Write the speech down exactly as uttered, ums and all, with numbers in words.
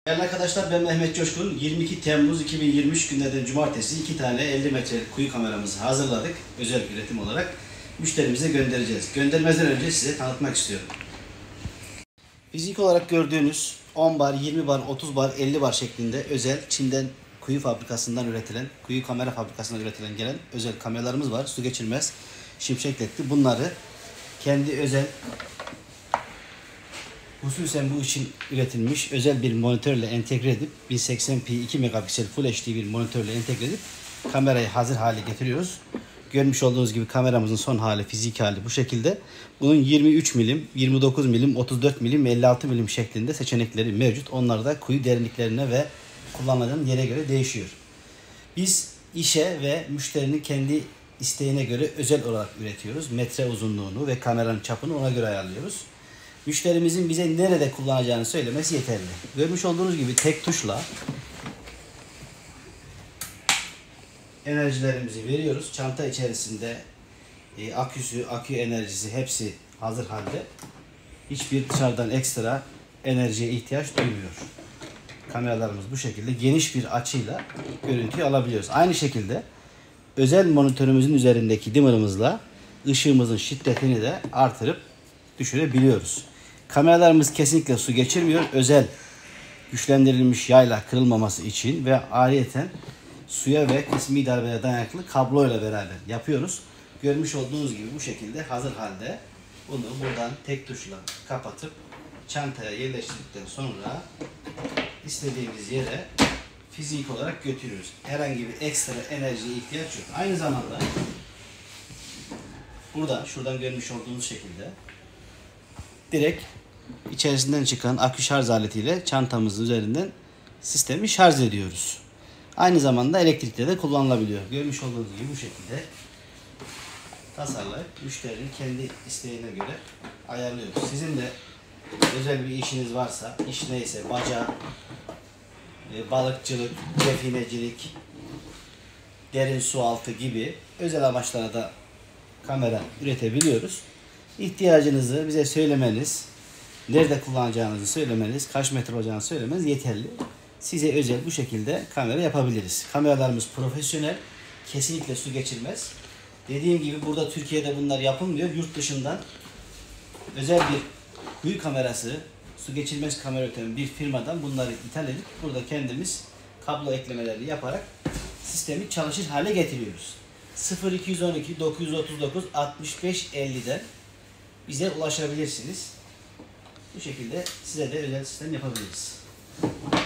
Değerli arkadaşlar, ben Mehmet Coşkun. yirmi iki Temmuz iki bin yirmi üç günlerden cumartesi iki tane elli metrelik kuyu kameramızı hazırladık. Özel üretim olarak müşterimize göndereceğiz. Göndermezden önce size tanıtmak istiyorum. Fizik olarak gördüğünüz on bar, yirmi bar, otuz bar, elli bar şeklinde özel Çin'den kuyu fabrikasından üretilen, kuyu kamera fabrikasından üretilen gelen özel kameralarımız var. Su geçirmez, şimşek ledli. Bunları kendi özel, hususen bu için üretilmiş özel bir monitörle entegre edip bin seksen pi iki megapiksel Full H D bir monitörle entegre edip kamerayı hazır hale getiriyoruz. Görmüş olduğunuz gibi kameramızın son hali, fizik hali bu şekilde. Bunun yirmi üç milim, yirmi dokuz milim, otuz dört milim, elli altı milim şeklinde seçenekleri mevcut. Onlar da kuyu derinliklerine ve kullanılan yere göre değişiyor. Biz işe ve müşterinin kendi isteğine göre özel olarak üretiyoruz. Metre uzunluğunu ve kameranın çapını ona göre ayarlıyoruz. Müşterimizin bize nerede kullanacağını söylemesi yeterli. Görmüş olduğunuz gibi tek tuşla enerjilerimizi veriyoruz. Çanta içerisinde e, aküsü, akü enerjisi hepsi hazır halde. Hiçbir dışarıdan ekstra enerjiye ihtiyaç duymuyor. Kameralarımız bu şekilde geniş bir açıyla görüntüyü alabiliyoruz. Aynı şekilde özel monitörümüzün üzerindeki dimmer'ımızla ışığımızın şiddetini de artırıp düşürebiliyoruz. Kameralarımız kesinlikle su geçirmiyor. Özel güçlendirilmiş yayla kırılmaması için ve ayrıyeten suya ve kısmi darbeye dayanıklı kabloyla beraber yapıyoruz. Görmüş olduğunuz gibi bu şekilde hazır halde bunu buradan tek tuşla kapatıp çantaya yerleştirdikten sonra istediğimiz yere fizik olarak götürüyoruz. Herhangi bir ekstra enerjiye ihtiyaç yok. Aynı zamanda burada şuradan görmüş olduğunuz şekilde direkt içerisinden çıkan akü şarj aletiyle çantamızın üzerinden sistemi şarj ediyoruz. Aynı zamanda elektrikte de kullanılabiliyor. Görmüş olduğunuz gibi bu şekilde tasarlayıp müşterinin kendi isteğine göre ayarlıyoruz. Sizin de özel bir işiniz varsa, iş neyse, baca, balıkçılık, definecilik, derin su altı gibi özel amaçlara da kamera üretebiliyoruz. İhtiyacınızı bize söylemeniz, nerede kullanacağınızı söylemeniz, kaç metre olacağını söylemeniz yeterli. Size özel bu şekilde kamera yapabiliriz. Kameralarımız profesyonel, kesinlikle su geçirmez. Dediğim gibi burada Türkiye'de bunlar yapılmıyor. Yurt dışından özel bir kuyu kamerası, su geçirmez kamera üreten bir firmadan bunları ithal edip burada kendimiz kablo eklemeleri yaparak sistemi çalışır hale getiriyoruz. sıfır iki on iki dokuz otuz dokuz altmış beş elli'den bize ulaşabilirsiniz. Bu şekilde size de özel sistem yapabiliriz.